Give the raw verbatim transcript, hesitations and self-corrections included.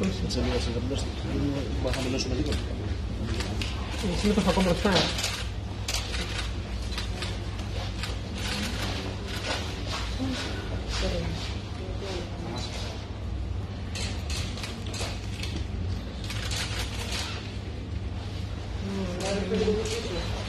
Σε λίγο σε γραμμές, μπορούμε να χαμηλώσουμε λίγο. Συνήθως ακόμα ρωτάει. Mm,